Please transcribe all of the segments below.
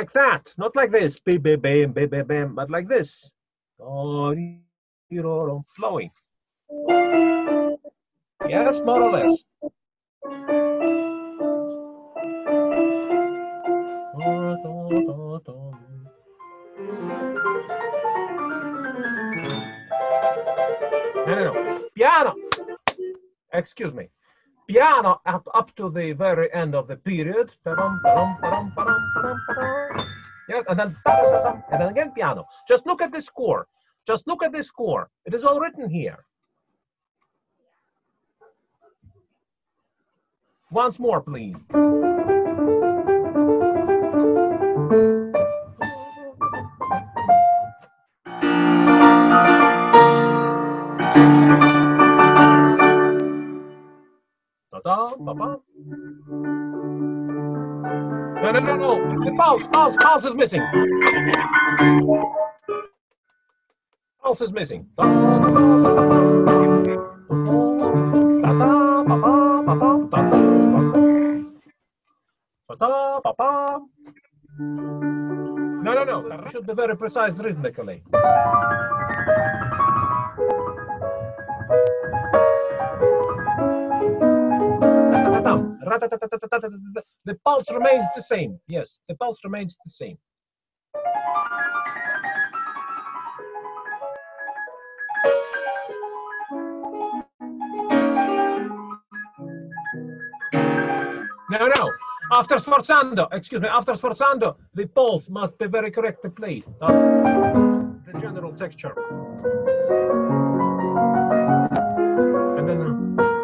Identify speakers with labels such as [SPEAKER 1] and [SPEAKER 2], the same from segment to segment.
[SPEAKER 1] like that, not like this, bam, bam, bam, bam, bam, bam, but like this. Flowing. Yes, more or less. No. Piano. Excuse me. Piano up to the very end of the period. Yes, and then again piano. Just look at the score. Just look at the score. It is all written here. Once more, please. No. The pulse is missing. Pulse is missing. No. That should be very precise rhythmically. The pulse remains the same. Yes, the pulse remains the same. No. After sforzando, the pulse must be very correctly played. The general texture. And then.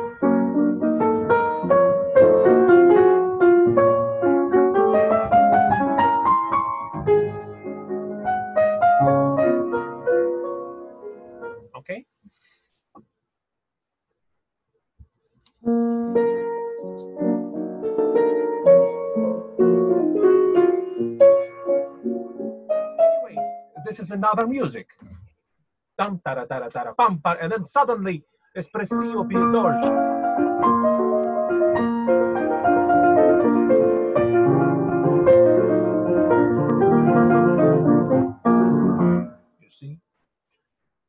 [SPEAKER 1] Okay. This is another music. And then suddenly, espressivo più dolce. You see?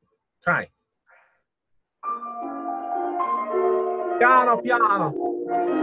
[SPEAKER 1] Try. Piano.